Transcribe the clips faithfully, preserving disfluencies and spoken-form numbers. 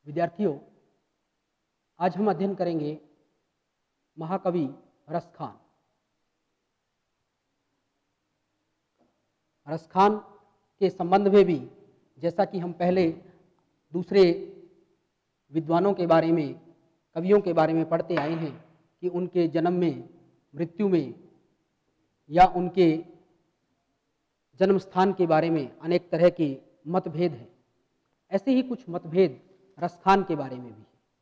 विद्यार्थियों, आज हम अध्ययन करेंगे महाकवि रसखान। रसखान के संबंध में भी जैसा कि हम पहले दूसरे विद्वानों के बारे में, कवियों के बारे में पढ़ते आए हैं कि उनके जन्म में, मृत्यु में या उनके जन्म स्थान के बारे में अनेक तरह के मतभेद हैं, ऐसे ही कुछ मतभेद रसखान के बारे में भी है।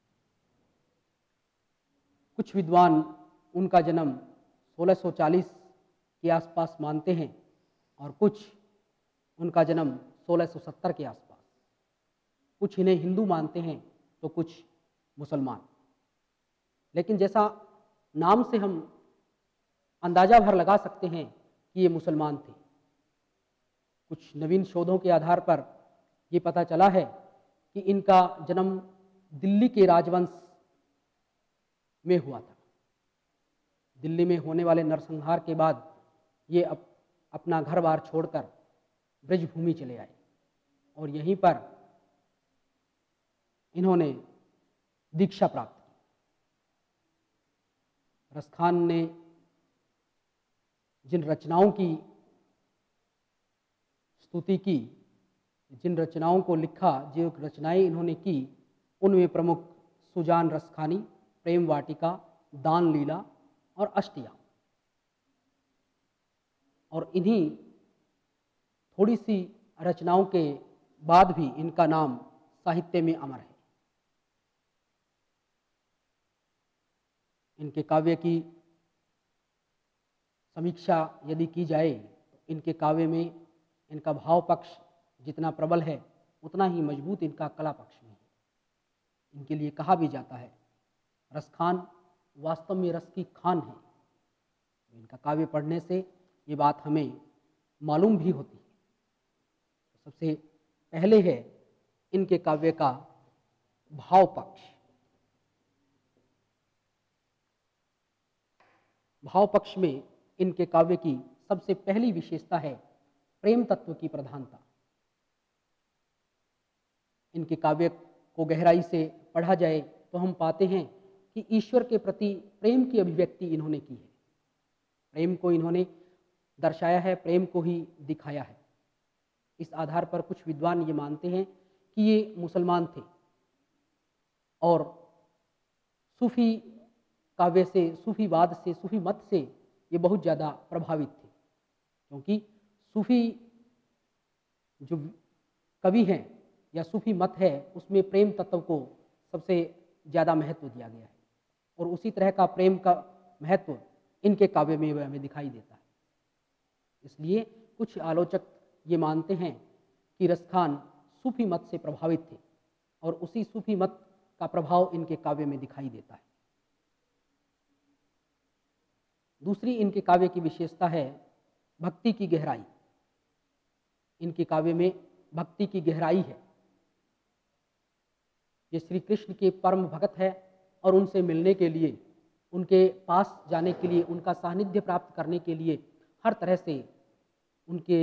कुछ विद्वान उनका जन्म सोलह सौ चालीस के आसपास मानते हैं और कुछ उनका जन्म सोलह सौ सत्तर के आसपास। कुछ इन्हें हिंदू मानते हैं तो कुछ मुसलमान। लेकिन जैसा नाम से हम अंदाजा भर लगा सकते हैं कि ये मुसलमान थे। कुछ नवीन शोधों के आधार पर ये पता चला है कि इनका जन्म दिल्ली के राजवंश में हुआ था। दिल्ली में होने वाले नरसंहार के बाद ये अप, अपना घर बार छोड़कर ब्रजभूमि चले आए और यहीं पर इन्होंने दीक्षा प्राप्त की। रसखान ने जिन रचनाओं की स्तुति की, जिन रचनाओं को लिखा, जो रचनाएं इन्होंने की, उनमें प्रमुख सुजान रसखानी, प्रेम वाटिका, दान लीला और अष्टयाम। और इन्हीं थोड़ी सी रचनाओं के बाद भी इनका नाम साहित्य में अमर है। इनके काव्य की समीक्षा यदि की जाए तो इनके काव्य में इनका भाव पक्ष जितना प्रबल है उतना ही मजबूत इनका कला पक्ष भी है। इनके लिए कहा भी जाता है रसखान वास्तव में रस की खान है। इनका काव्य पढ़ने से ये बात हमें मालूम भी होती है। सबसे पहले है इनके काव्य का भाव पक्ष। भाव पक्ष में इनके काव्य की सबसे पहली विशेषता है प्रेम तत्व की प्रधानता। इनके काव्य को गहराई से पढ़ा जाए तो हम पाते हैं कि ईश्वर के प्रति प्रेम की अभिव्यक्ति इन्होंने की है। प्रेम को इन्होंने दर्शाया है, प्रेम को ही दिखाया है। इस आधार पर कुछ विद्वान ये मानते हैं कि ये मुसलमान थे और सूफी काव्य से, सूफीवाद से, सूफी मत से ये बहुत ज़्यादा प्रभावित थे, क्योंकि सूफी जो कवि हैं या सूफी मत है उसमें प्रेम तत्व को सबसे ज़्यादा महत्व दिया गया है और उसी तरह का प्रेम का महत्व इनके काव्य में हमें दिखाई देता है। इसलिए कुछ आलोचक ये मानते हैं कि रसखान सूफी मत से प्रभावित थे और उसी सूफी मत का प्रभाव इनके काव्य में दिखाई देता है। दूसरी इनके काव्य की विशेषता है भक्ति की गहराई। इनके काव्य में भक्ति की गहराई है। ये श्री कृष्ण के परम भक्त है और उनसे मिलने के लिए, उनके पास जाने के लिए, उनका सानिध्य प्राप्त करने के लिए हर तरह से उनके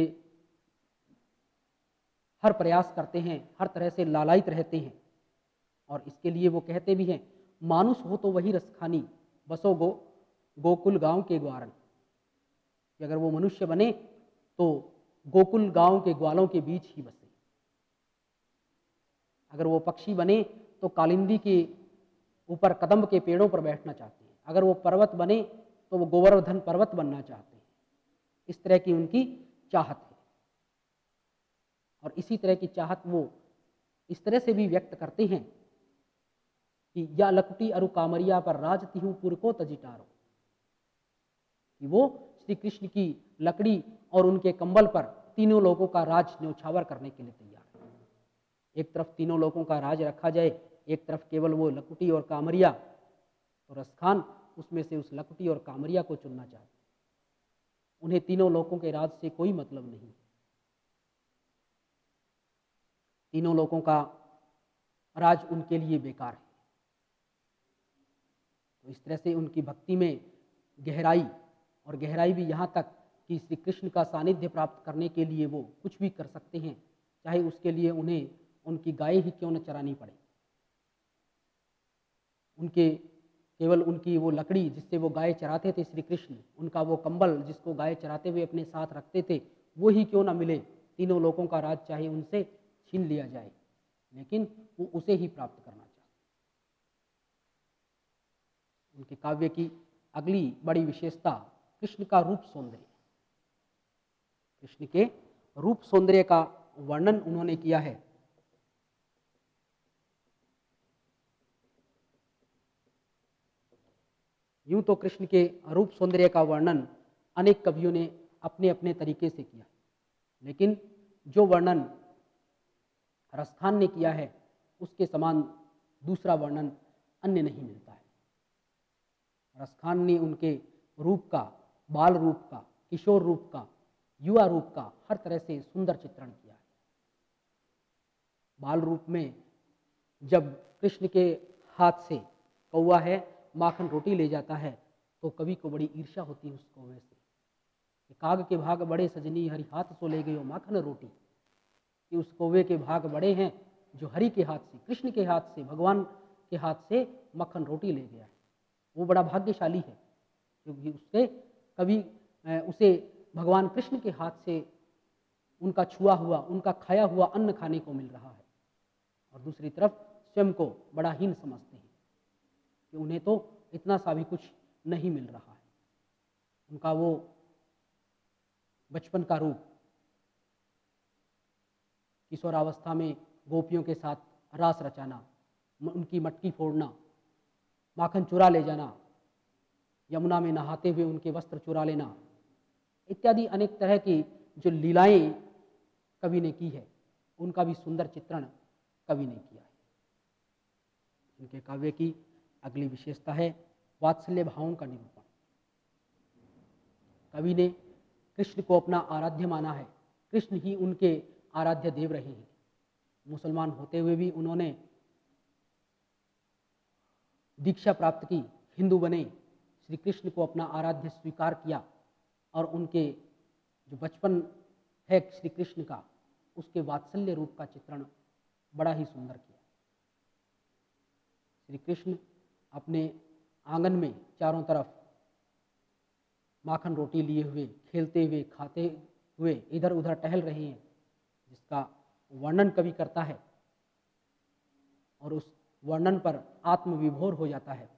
हर प्रयास करते हैं, हर तरह से लालायित रहते हैं। और इसके लिए वो कहते भी हैं, मानुष हो तो वही रसखानी, बसो गो गोकुल गांव के ग्वारन। कि अगर वो मनुष्य बने तो गोकुल गांव के ग्वालों के बीच ही बसे। अगर वो पक्षी बने तो कालिंदी के ऊपर कदम्ब के पेड़ों पर बैठना चाहते हैं। अगर वो पर्वत बने तो वो गोवर्धन पर्वत बनना चाहते हैं। इस तरह की उनकी चाहत है और इसी तरह की चाहत वो इस तरह से भी व्यक्त करते हैं कि या लकुटी अरु कामरिया पर राज तिहु पुर को तजिटारो। कि वो श्री कृष्ण की लकड़ी और उनके कंबल पर तीनों लोगों का राज न्यौछावर करने के लिए तैयार है। एक तरफ तीनों लोगों का राज रखा जाए, एक तरफ केवल वो लकुटी और कामरिया। तो रसखान उसमें से उस लकुटी और कामरिया को चुनना चाहते हैं। उन्हें तीनों लोगों के राज से कोई मतलब नहीं। तीनों लोगों का राज उनके लिए बेकार है। तो इस तरह से उनकी भक्ति में गहराई, और गहराई भी यहाँ तक कि श्री कृष्ण का सानिध्य प्राप्त करने के लिए वो कुछ भी कर सकते हैं, चाहे उसके लिए उन्हें उनकी गाय ही क्यों न चरानी पड़े। उनके केवल उनकी वो लकड़ी जिससे वो गाय चराते थे श्री कृष्ण, उनका वो कंबल जिसको गाय चराते हुए अपने साथ रखते थे, वो ही क्यों ना मिले, तीनों लोगों का राज चाहे उनसे छीन लिया जाए, लेकिन वो उसे ही प्राप्त करना चाहते। उनके काव्य की अगली बड़ी विशेषता कृष्ण का रूप सौंदर्य। कृष्ण के रूप सौंदर्य का वर्णन उन्होंने किया है। यूं तो कृष्ण के रूप सौंदर्य का वर्णन अनेक कवियों ने अपने अपने तरीके से किया, लेकिन जो वर्णन रसखान ने किया है उसके समान दूसरा वर्णन अन्य नहीं मिलता है। रसखान ने उनके रूप का, बाल रूप का, किशोर रूप का, युवा रूप का हर तरह से सुंदर चित्रण किया है। बाल रूप में जब कृष्ण के हाथ से कौवा है माखन रोटी ले जाता है तो कवि को बड़ी ईर्ष्या होती है उस कौवे से कि काग के भाग बड़े सजनी हरि हाथ सो ले गयो माखन रोटी, कि उस कौवे के भाग बड़े हैं जो हरि के हाथ से, कृष्ण के हाथ से, भगवान के हाथ से मक्खन रोटी ले गया है। वो बड़ा भाग्यशाली है क्योंकि उससे कभी उसे भगवान कृष्ण के हाथ से उनका छुआ हुआ, उनका खाया हुआ अन्न खाने को मिल रहा है, और दूसरी तरफ स्वयं को बड़ा हीन समझते हैं कि उन्हें तो इतना सा भी कुछ नहीं मिल रहा है। उनका वो बचपन का रूप, किशोरावस्था में गोपियों के साथ रास रचाना, उनकी मटकी फोड़ना, माखन चुरा ले जाना, यमुना में नहाते हुए उनके वस्त्र चुरा लेना, इत्यादि अनेक तरह की जो लीलाएं कवि ने की है उनका भी सुंदर चित्रण कवि ने किया है। इनके काव्य की अगली विशेषता है वात्सल्य भावों का निरूपण। कवि ने कृष्ण को अपना आराध्य माना है, कृष्ण ही उनके आराध्य देव रहे हैं। मुसलमान होते हुए भी उन्होंने दीक्षा प्राप्त की, हिंदू बने, श्री कृष्ण को अपना आराध्य स्वीकार किया और उनके जो बचपन है श्री कृष्ण का उसके वात्सल्य रूप का चित्रण बड़ा ही सुंदर किया। श्री कृष्ण अपने आंगन में चारों तरफ माखन रोटी लिए हुए, खेलते हुए, खाते हुए इधर उधर टहल रहे हैं, जिसका वर्णन कवि करता है और उस वर्णन पर आत्मविभोर हो जाता है।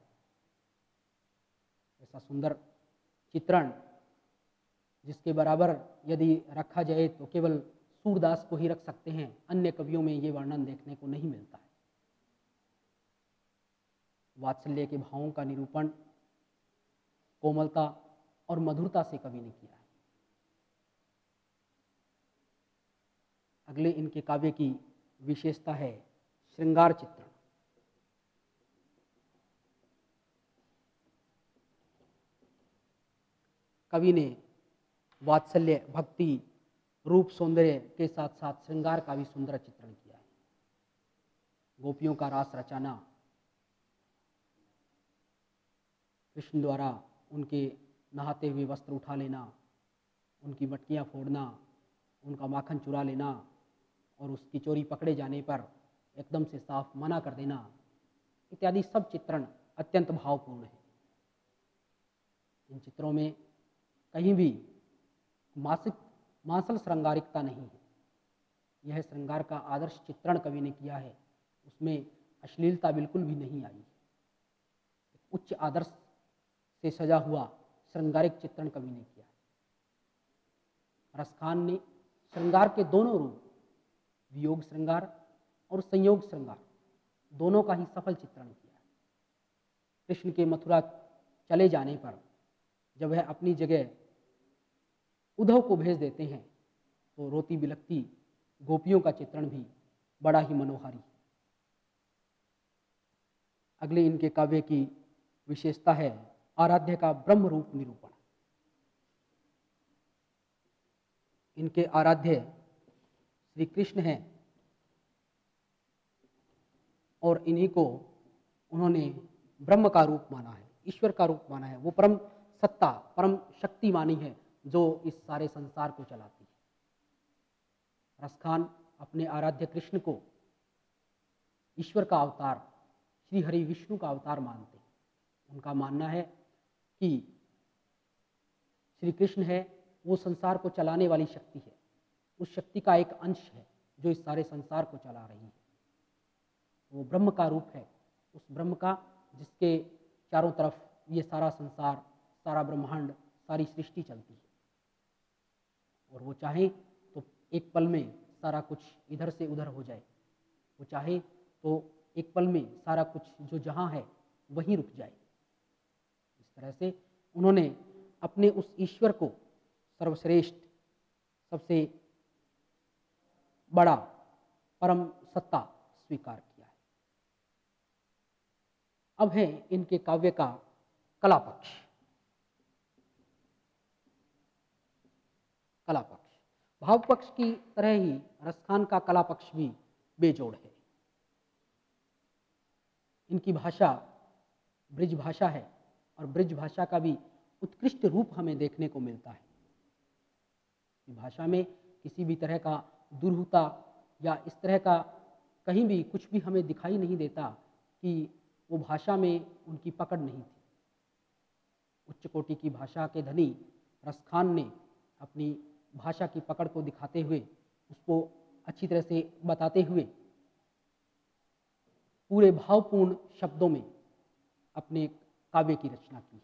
ऐसा सुंदर चित्रण जिसके बराबर यदि रखा जाए तो केवल सूरदास को ही रख सकते हैं, अन्य कवियों में ये वर्णन देखने को नहीं मिलता है। वात्सल्य के भावों का निरूपण कोमलता और मधुरता से कवि ने किया है। अगले इनके काव्य की विशेषता है श्रृंगार चित्रण। कवि ने वात्सल्य, भक्ति, रूप सौंदर्य के साथ साथ श्रृंगार का भी सुंदर चित्रण किया है। गोपियों का रास रचाना, कृष्ण द्वारा उनके नहाते हुए वस्त्र उठा लेना, उनकी मटकियां फोड़ना, उनका माखन चुरा लेना और उसकी चोरी पकड़े जाने पर एकदम से साफ मना कर देना, इत्यादि सब चित्रण अत्यंत भावपूर्ण है। इन चित्रों में कहीं भी मासिक मांसल श्रृंगारिकता नहीं है। यह श्रृंगार का आदर्श चित्रण कवि ने किया है, उसमें अश्लीलता बिल्कुल भी नहीं आई है। उच्च आदर्श से सजा हुआ श्रृंगारिक चित्रण कवि ने किया है। रसखान ने श्रृंगार के दोनों रूप, वियोग श्रृंगार और संयोग श्रृंगार, दोनों का ही सफल चित्रण किया है। कृष्ण के मथुरा चले जाने पर जब वह अपनी जगह उद्धव को भेज देते हैं तो रोती बिलखती गोपियों का चित्रण भी बड़ा ही मनोहारी है। अगले इनके काव्य की विशेषता है आराध्य का ब्रह्म रूप निरूपण। इनके आराध्य श्री कृष्ण हैं और इन्हीं को उन्होंने ब्रह्म का रूप माना है, ईश्वर का रूप माना है। वो परम सत्ता, परम शक्ति मानी है जो इस सारे संसार को चलाती है। रसखान अपने आराध्य कृष्ण को ईश्वर का अवतार श्री हरि विष्णु का अवतार मानते हैं। उनका मानना है कि श्री कृष्ण है वो संसार को चलाने वाली शक्ति है, उस शक्ति का एक अंश है जो इस सारे संसार को चला रही है। वो ब्रह्म का रूप है, उस ब्रह्म का जिसके चारों तरफ ये सारा संसार, सारा ब्रह्मांड, सारी सृष्टि चलती है। और वो चाहे तो एक पल में सारा कुछ इधर से उधर हो जाए, वो चाहे तो एक पल में सारा कुछ जो जहाँ है वहीं रुक जाए। इस तरह से उन्होंने अपने उस ईश्वर को सर्वश्रेष्ठ, सबसे बड़ा, परम सत्ता स्वीकार किया है। अब है इनके काव्य का कला पक्ष। कला पक्ष भाव पक्ष की तरह ही रसखान का कला पक्ष भी बेजोड़ है। इनकी भाषा ब्रिज भाषा है और ब्रिज भाषा का भी उत्कृष्ट रूप हमें देखने को मिलता है। भाषा में किसी भी तरह का दुर्हुता या इस तरह का कहीं भी कुछ भी हमें दिखाई नहीं देता कि वो भाषा में उनकी पकड़ नहीं थी। उच्च कोटि की भाषा के धनी रसखान ने अपनी भाषा की पकड़ को दिखाते हुए, उसको अच्छी तरह से बताते हुए पूरे भावपूर्ण शब्दों में अपने काव्य की रचना की है।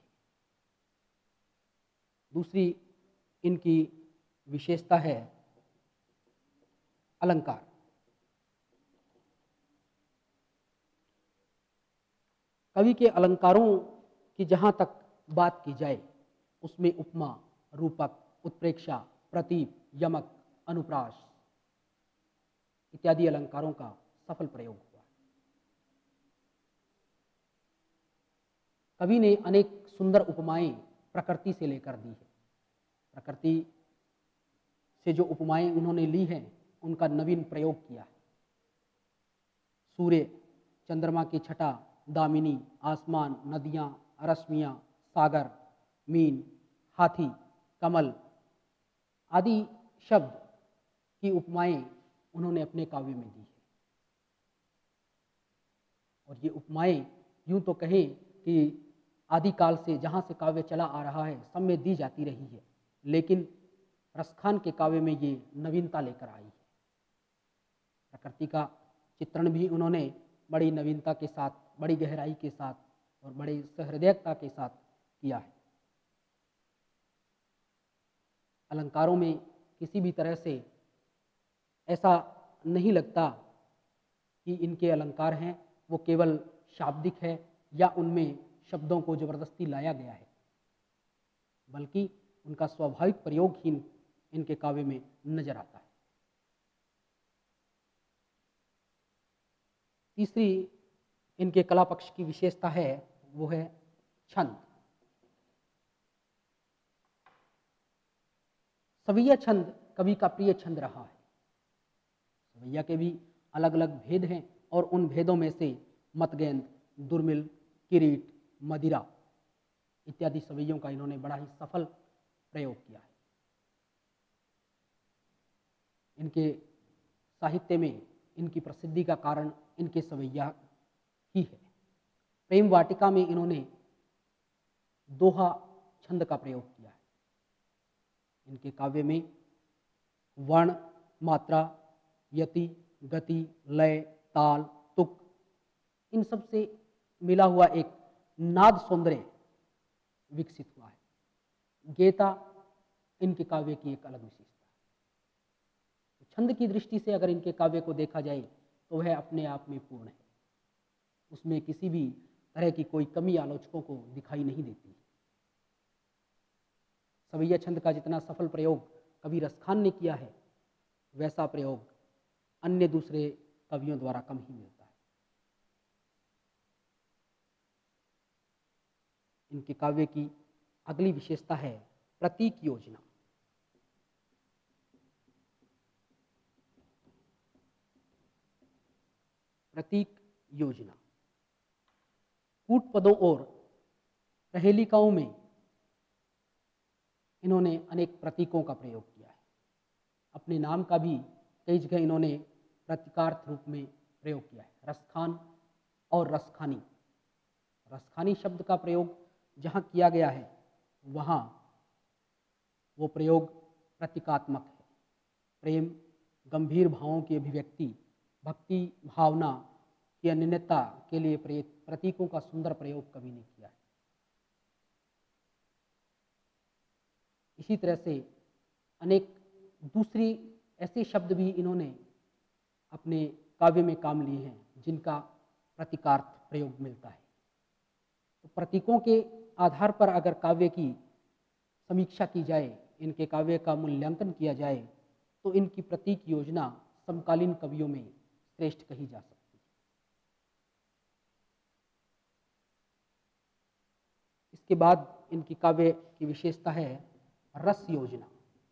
दूसरी इनकी विशेषता है अलंकार। कवि के अलंकारों की जहाँ तक बात की जाए, उसमें उपमा, रूपक, उत्प्रेक्षा, प्रतीप, यमक, अनुप्रास इत्यादि अलंकारों का सफल प्रयोग हुआ। कवि ने अनेक सुंदर उपमाएं प्रकृति से लेकर दी है। प्रकृति से जो उपमाएं उन्होंने ली हैं, उनका नवीन प्रयोग किया है। सूर्य, चंद्रमा की छटा, दामिनी, आसमान, नदियां, रश्मियां, सागर, मीन, हाथी, कमल आदि शब्द की उपमाएं उन्होंने अपने काव्य में दी है। और ये उपमाएं यूं तो कहें कि आदिकाल से जहाँ से काव्य चला आ रहा है सब में दी जाती रही है, लेकिन रसखान के काव्य में ये नवीनता लेकर आई है। प्रकृति का चित्रण भी उन्होंने बड़ी नवीनता के साथ, बड़ी गहराई के साथ और बड़ी सहृदयता के साथ किया है। अलंकारों में किसी भी तरह से ऐसा नहीं लगता कि इनके अलंकार हैं वो केवल शाब्दिक है या उनमें शब्दों को जबरदस्ती लाया गया है, बल्कि उनका स्वाभाविक प्रयोग ही इनके काव्य में नजर आता है। तीसरी इनके कला पक्ष की विशेषता है वो है छंद। सवैया छंद कवि का प्रिय छंद रहा है। सवैया के भी अलग अलग भेद हैं और उन भेदों में से मतगेंद, दुर्मिल, किरीट, मदिरा इत्यादि सवैयों का इन्होंने बड़ा ही सफल प्रयोग किया है। इनके साहित्य में इनकी प्रसिद्धि का कारण इनके सवैया ही है। प्रेम वाटिका में इन्होंने दोहा छंद का प्रयोग किया है। इनके काव्य में वर्ण, मात्रा, यति, गति, लय, ताल, तुक इन सब से मिला हुआ एक नाद सौंदर्य विकसित हुआ है। गीता इनके काव्य की एक अलग विशेषता है। छंद की दृष्टि से अगर इनके काव्य को देखा जाए तो वह अपने आप में पूर्ण है। उसमें किसी भी तरह की कोई कमी आलोचकों को दिखाई नहीं देती। सवैया छंद का जितना सफल प्रयोग कवि रसखान ने किया है, वैसा प्रयोग अन्य दूसरे कवियों द्वारा कम ही मिलता है। इनके काव्य की अगली विशेषता है प्रतीक योजना। प्रतीक योजना कूट पदों और प्रहेलिकाओं में इन्होंने अनेक प्रतीकों का प्रयोग किया है। अपने नाम का भी कई जगह इन्होंने प्रतीकार्थ रूप में प्रयोग किया है। रसखान और रसखानी। रसखानी शब्द का प्रयोग जहाँ किया गया है वहाँ वो प्रयोग प्रतीकात्मक है। प्रेम, गंभीर भावों की अभिव्यक्ति, भक्ति भावना की अनन्यता के लिए प्रतीकों का सुंदर प्रयोग कवि ने किया है। इसी तरह से अनेक दूसरी ऐसे शब्द भी इन्होंने अपने काव्य में काम लिए हैं जिनका प्रतीकार्थ प्रयोग मिलता है। तो प्रतीकों के आधार पर अगर काव्य की समीक्षा की जाए, इनके काव्य का मूल्यांकन किया जाए, तो इनकी प्रतीक योजना समकालीन कवियों में श्रेष्ठ कही जा सकती है। इसके बाद इनकी काव्य की विशेषता है रस योजना।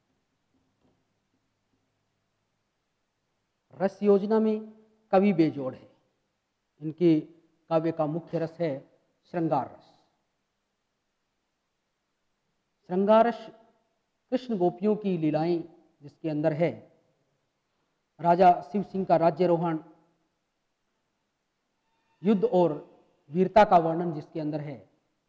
रस योजना में कवि बेजोड़ है। इनके काव्य का मुख्य रस है श्रृंगार रस। श्रृंगार रस कृष्ण गोपियों की लीलाएं जिसके अंदर है, राजा शिव सिंह का राज्यारोहण, युद्ध और वीरता का वर्णन जिसके अंदर है।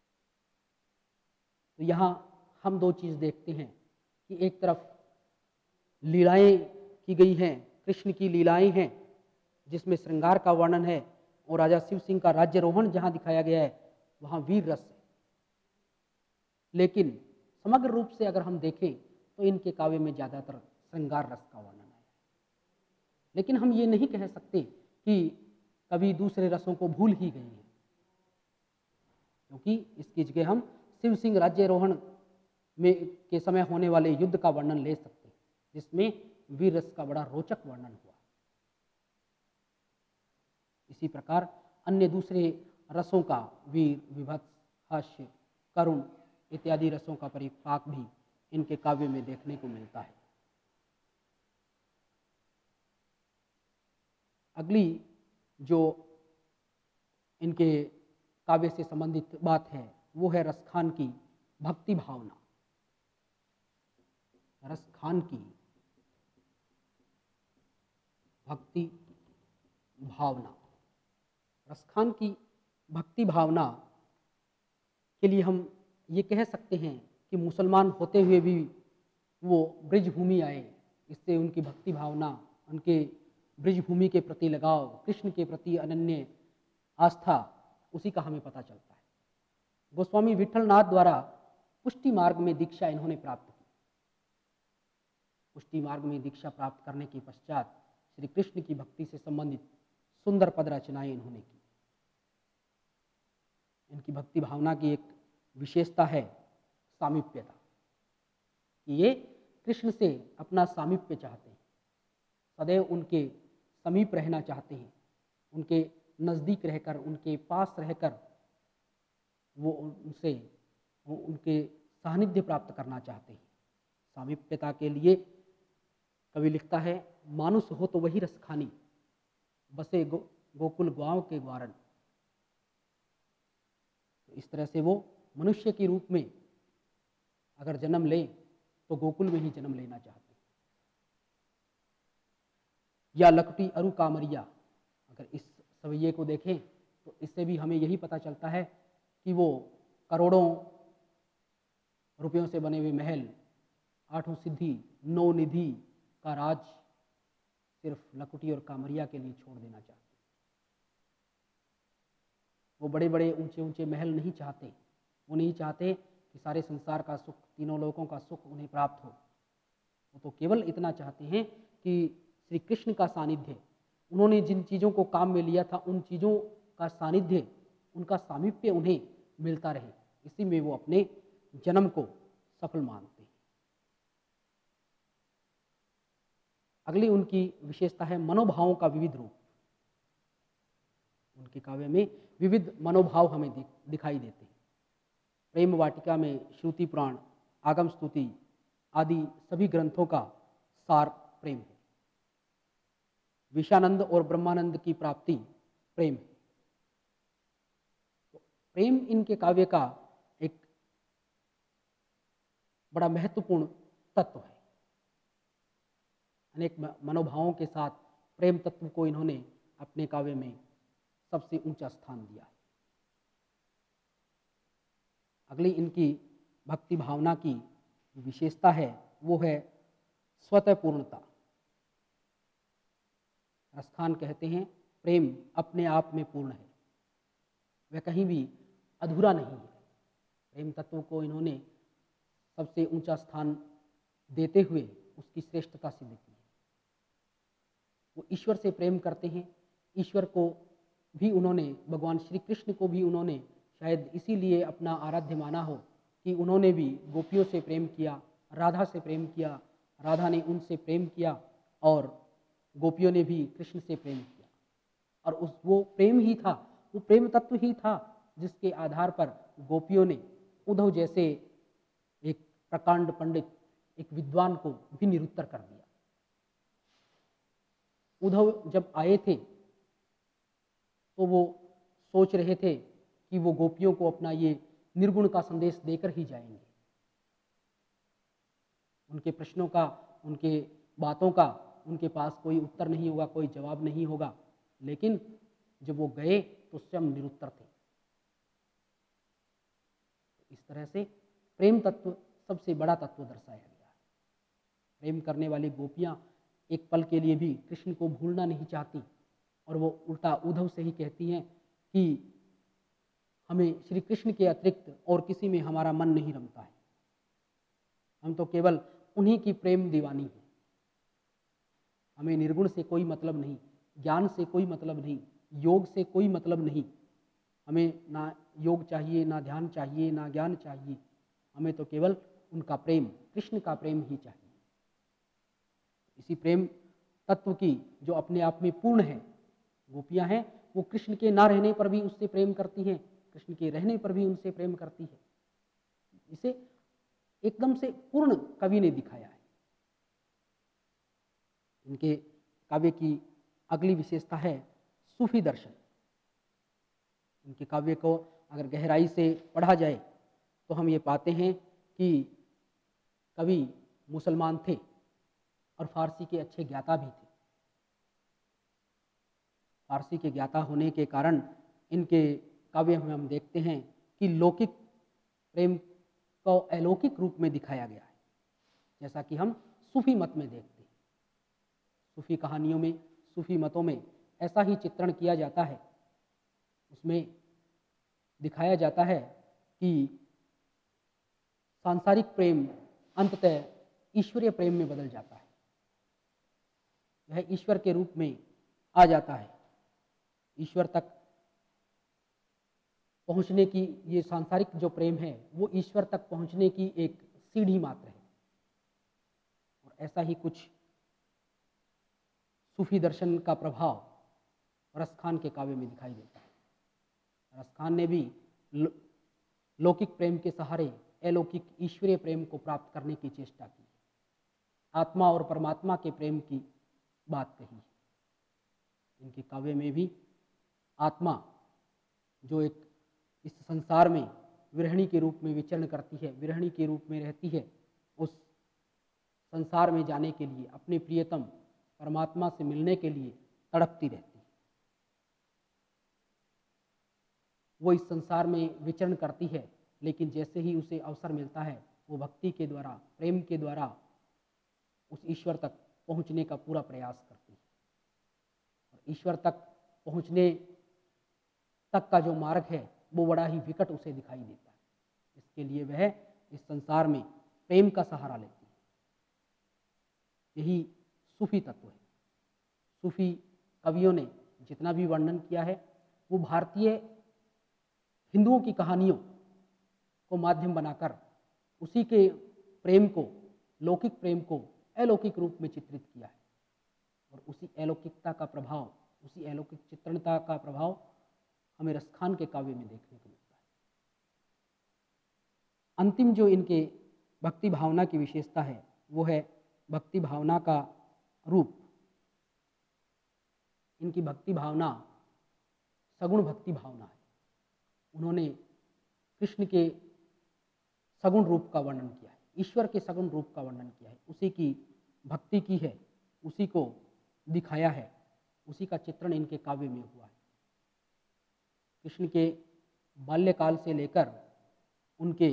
तो यहाँ हम दो चीज देखते हैं कि एक तरफ लीलाएं की गई हैं, कृष्ण की लीलाएं हैं जिसमें श्रृंगार का वर्णन है, और राजा शिव सिंह का राज्यारोहण जहां दिखाया गया है वहां वीर रस है। लेकिन समग्र रूप से अगर हम देखें तो इनके काव्य में ज्यादातर श्रृंगार रस का वर्णन है। लेकिन हम ये नहीं कह सकते कि कवि दूसरे रसों को भूल ही गए हैं, क्योंकि इसकी जगह हम शिव सिंह राज्यारोहण में के समय होने वाले युद्ध का वर्णन ले सकते हैं जिसमें वीर रस का बड़ा रोचक वर्णन हुआ। इसी प्रकार अन्य दूसरे रसों का, वीर, विभत्स, हास्य, करुण इत्यादि रसों का परिपाक भी इनके काव्य में देखने को मिलता है। अगली जो इनके काव्य से संबंधित बात है वो है रसखान की भक्ति भावना। रसखान की भक्ति भावना। रसखान की भक्ति भावना के लिए हम ये कह सकते हैं कि मुसलमान होते हुए भी वो ब्रजभूमि आए, इससे उनकी भक्ति भावना, उनके ब्रजभूमि के प्रति लगाव, कृष्ण के प्रति अनन्य आस्था, उसी का हमें पता चलता है। गोस्वामी विठलनाथ द्वारा पुष्टि मार्ग में दीक्षा इन्होंने प्राप्त की। पुष्टि मार्ग में दीक्षा प्राप्त करने के पश्चात श्री कृष्ण की भक्ति से संबंधित सुंदर पद रचनाएं इन्होंने की। इनकी भक्ति भावना की एक विशेषता है सामीप्यता, कि ये कृष्ण से अपना सामीप्य चाहते हैं, सदैव उनके समीप रहना चाहते हैं, उनके नज़दीक रहकर, उनके पास रहकर वो उनसे वो उनके सानिध्य प्राप्त करना चाहते हैं। सामीप्यता के लिए कवि लिखता है, मानुष हो तो वही रसखानी, बसे गो, गोकुल गांव के ग्वारन। तो इस तरह से वो मनुष्य के रूप में अगर जन्म ले तो गोकुल में ही जन्म लेना चाहते हैं। या लकटी अरु कामरिया, अगर इस सवैये को देखें तो इससे भी हमें यही पता चलता है कि वो करोड़ों रुपयों से बने हुए महल, आठों सिद्धि, नौ निधि का राज सिर्फ लकुटी और कामरिया के लिए छोड़ देना चाहते हैं। वो बड़े बड़े ऊंचे ऊंचे महल नहीं चाहते, वो नहीं चाहते कि सारे संसार का सुख, तीनों लोकों का सुख उन्हें प्राप्त हो। वो तो केवल इतना चाहते हैं कि श्री कृष्ण का सानिध्य, उन्होंने जिन चीज़ों को काम में लिया था उन चीज़ों का सानिध्य, उनका सामीप्य उन्हें मिलता रहे। इसी में वो अपने जन्म को सफल मानते हैं। अगली उनकी विशेषता है मनोभावों का विविध रूप। उनके काव्य में विविध मनोभाव हमें दिखाई देते हैं। प्रेम वाटिका में श्रुति पुराण, आगम स्तुति आदि सभी ग्रंथों का सार प्रेम है। विषानंद और ब्रह्मानंद की प्राप्ति प्रेम है। तो प्रेम इनके काव्य का एक बड़ा महत्वपूर्ण तत्व है। अनेक मनोभावों के साथ प्रेम तत्व को इन्होंने अपने काव्य में सबसे ऊंचा स्थान दिया है। अगली इनकी भक्ति भावना की विशेषता है वो है स्वतः पूर्णता। रसखान कहते हैं प्रेम अपने आप में पूर्ण है, वह कहीं भी अधूरा नहीं है। प्रेम तत्व को इन्होंने सबसे ऊंचा स्थान देते हुए उसकी श्रेष्ठता सिद्ध की है। वो ईश्वर से प्रेम करते हैं, ईश्वर को भी उन्होंने, भगवान श्री कृष्ण को भी उन्होंने शायद इसीलिए अपना आराध्य माना हो कि उन्होंने भी गोपियों से प्रेम किया, राधा से प्रेम किया, राधा ने उनसे प्रेम किया और गोपियों ने भी कृष्ण से प्रेम किया। और उस वो प्रेम ही था, वो प्रेम तत्व ही था जिसके आधार पर गोपियों ने उद्धव जैसे एक प्रकांड पंडित, एक विद्वान को भी निरुत्तर कर दिया। उद्धव जब आए थे तो वो सोच रहे थे कि वो गोपियों को अपना ये निर्गुण का संदेश देकर ही जाएंगे। उनके प्रश्नों का, उनके बातों का उनके पास कोई उत्तर नहीं होगा, कोई जवाब नहीं होगा। लेकिन जब वो गए तो स्वयं निरुत्तर थे। इस तरह से प्रेम तत्व सबसे बड़ा तत्व दर्शाया गया है। प्रेम करने वाली गोपियां एक पल के लिए भी कृष्ण को भूलना नहीं चाहती और वो उल्टा उद्धव से ही कहती हैं कि हमें श्री कृष्ण के अतिरिक्त और किसी में हमारा मन नहीं रमता है, हम तो केवल उन्हीं की प्रेम दीवानी है। हमें निर्गुण से कोई मतलब नहीं, ज्ञान से कोई मतलब नहीं, योग से कोई मतलब नहीं। हमें ना योग चाहिए, ना ध्यान चाहिए, ना ज्ञान चाहिए, हमें तो केवल उनका प्रेम, कृष्ण का प्रेम ही चाहिए। इसी प्रेम तत्व की जो अपने आप में पूर्ण है गोपियां हैं, वो कृष्ण के ना रहने पर भी उससे प्रेम करती हैं, कृष्ण के रहने पर भी उनसे प्रेम करती है। इसे एकदम से पूर्ण कवि ने दिखाया है। इनके काव्य की अगली विशेषता है सूफी दर्शन। इनके काव्य को अगर गहराई से पढ़ा जाए तो हम ये पाते हैं कि कवि मुसलमान थे और फारसी के अच्छे ज्ञाता भी थे। फारसी के ज्ञाता होने के कारण इनके काव्य में हम देखते हैं कि लौकिक प्रेम को अलौकिक रूप में दिखाया गया है, जैसा कि हम सूफी मत में देखते हैं। सूफी कहानियों में, सूफी मतों में ऐसा ही चित्रण किया जाता है। उसमें दिखाया जाता है कि सांसारिक प्रेम अंततः ईश्वरीय प्रेम में बदल जाता है, वह ईश्वर के रूप में आ जाता है। ईश्वर तक पहुंचने की ये सांसारिक जो प्रेम है वो ईश्वर तक पहुंचने की एक सीढ़ी मात्र है। और ऐसा ही कुछ सूफी दर्शन का प्रभाव रसखान के काव्य में दिखाई देता है। रसखान ने भी लौकिक प्रेम के सहारे अलौकिक ईश्वरीय प्रेम को प्राप्त करने की चेष्टा की, आत्मा और परमात्मा के प्रेम की बात कही है। इनके काव्य में भी आत्मा जो एक इस संसार में विरहिणी के रूप में विचरण करती है, विरहिणी के रूप में रहती है, उस संसार में जाने के लिए, अपने प्रियतम परमात्मा से मिलने के लिए तड़पती रहती है। वो इस संसार में विचरण करती है, लेकिन जैसे ही उसे अवसर मिलता है वो भक्ति के द्वारा, प्रेम के द्वारा उस ईश्वर तक पहुंचने का पूरा प्रयास करती है। और ईश्वर तक पहुंचने तक का जो मार्ग है वो बड़ा ही विकट उसे दिखाई देता है। इसके लिए वह इस संसार में प्रेम का सहारा लेती है। यही सूफी तत्व है। सूफी कवियों ने जितना भी वर्णन किया है वो भारतीय हिंदुओं की कहानियों को माध्यम बनाकर उसी के प्रेम को, लौकिक प्रेम को अलौकिक रूप में चित्रित किया है। और उसी अलौकिकता का प्रभाव, उसी अलौकिक चित्रणता का प्रभाव हमें रसखान के काव्य में देखने को मिलता है। अंतिम जो इनके भक्ति भावना की विशेषता है वो है भक्ति भावना का रूप। इनकी भक्ति भावना सगुण भक्ति भावना है। उन्होंने कृष्ण के सगुण रूप का वर्णन किया है, ईश्वर के सगुण रूप का वर्णन किया है, उसी की भक्ति की है, उसी को दिखाया है, उसी का चित्रण इनके काव्य में हुआ है। कृष्ण के बाल्यकाल से लेकर उनके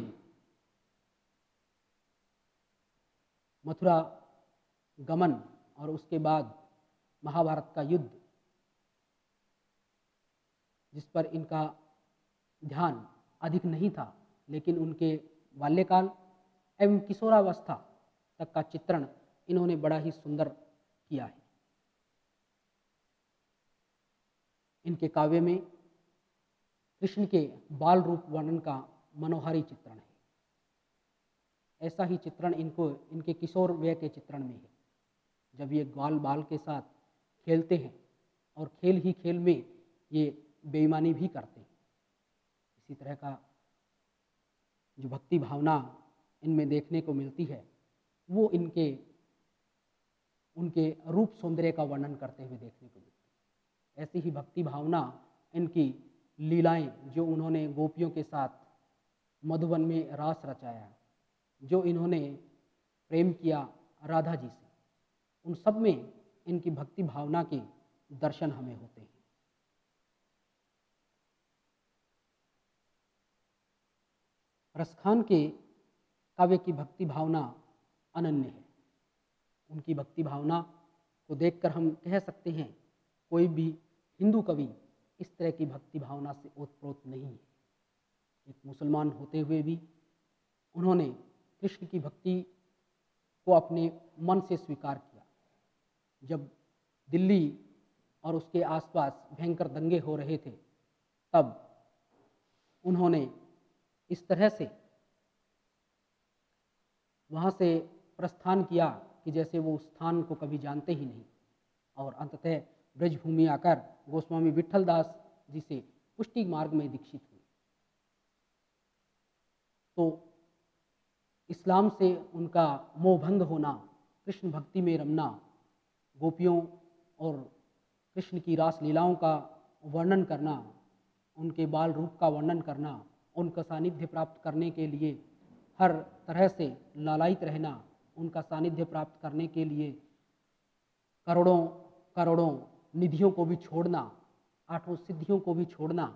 मथुरा गमन और उसके बाद महाभारत का युद्ध, जिस पर इनका ध्यान अधिक नहीं था, लेकिन उनके बाल्यकाल एवं किशोरावस्था तक का चित्रण इन्होंने बड़ा ही सुंदर किया है। इनके काव्य में कृष्ण के बाल रूप वर्णन का मनोहारी चित्रण है। ऐसा ही चित्रण इनको इनके किशोर वय के चित्रण में है, जब ये ग्वाल बाल के साथ खेलते हैं और खेल ही खेल में ये बेईमानी भी करते हैं। इसी तरह का जो भक्ति भावना इनमें देखने को मिलती है, वो इनके उनके रूप सौंदर्य का वर्णन करते हुए देखने को मिलती है। ऐसी ही भक्ति भावना इनकी लीलाएं, जो उन्होंने गोपियों के साथ मधुवन में रास रचाया, जो इन्होंने प्रेम किया राधा जी से, उन सब में इनकी भक्ति भावना के दर्शन हमें होते हैं। रसखान के काव्य की भक्ति भावना अनन्य है। उनकी भक्ति भावना को देखकर हम कह सकते हैं कोई भी हिंदू कवि इस तरह की भक्ति भावना से ओतप्रोत नहीं है। एक मुसलमान होते हुए भी उन्होंने कृष्ण की भक्ति को अपने मन से स्वीकार किया। जब दिल्ली और उसके आसपास भयंकर दंगे हो रहे थे, तब उन्होंने इस तरह से वहाँ से प्रस्थान किया कि जैसे वो उस स्थान को कभी जानते ही नहीं, और अंततः ब्रजभूमि आकर गोस्वामी विट्ठल दास जी से पुष्टि मार्ग में दीक्षित हुए। तो इस्लाम से उनका मोहभंग होना, कृष्ण भक्ति में रमना, गोपियों और कृष्ण की रास लीलाओं का वर्णन करना, उनके बाल रूप का वर्णन करना, उनका सानिध्य प्राप्त करने के लिए हर तरह से लालायित रहना, उनका सानिध्य प्राप्त करने के लिए करोड़ों करोड़ों निधियों को भी छोड़ना, आठों सिद्धियों को भी छोड़ना,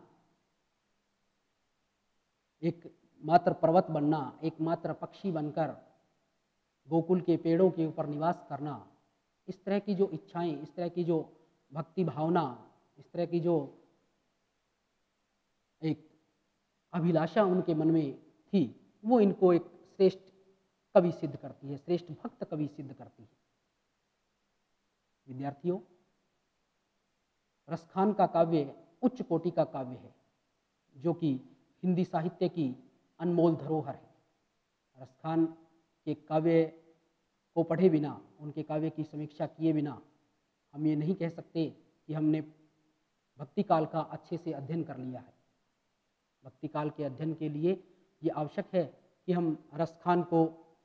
एक मात्र पर्वत बनना, एक मात्र पक्षी बनकर गोकुल के पेड़ों के ऊपर निवास करना, इस तरह की जो इच्छाएं, इस तरह की जो भक्ति भावना, इस तरह की जो एक अभिलाषा उनके मन में थी, वो इनको एक श्रेष्ठ कवि सिद्ध करती है, श्रेष्ठ भक्त कवि सिद्ध करती है। विद्यार्थियों, रसखान का काव्य उच्च कोटि का काव्य है, जो कि हिंदी साहित्य की अनमोल धरोहर है। रसखान के काव्य को पढ़े बिना, उनके काव्य की समीक्षा किए बिना हम ये नहीं कह सकते कि हमने भक्ति काल का अच्छे से अध्ययन कर लिया है। भक्ति काल के अध्ययन के लिए ये आवश्यक है कि हम रसखान को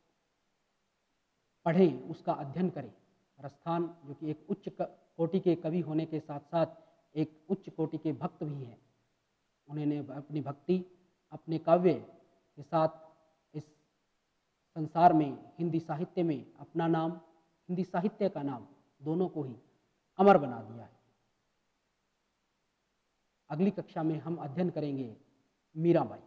पढ़ें, उसका अध्ययन करें। रसखान जो कि एक उच्च कोटि के कवि होने के साथ साथ एक उच्च कोटि के भक्त भी हैं। उन्होंने अपनी भक्ति, अपने काव्य के साथ इस संसार में, हिंदी साहित्य में अपना नाम, हिंदी साहित्य का नाम, दोनों को ही अमर बना दिया है। अगली कक्षा में हम अध्ययन करेंगे मीराबाई।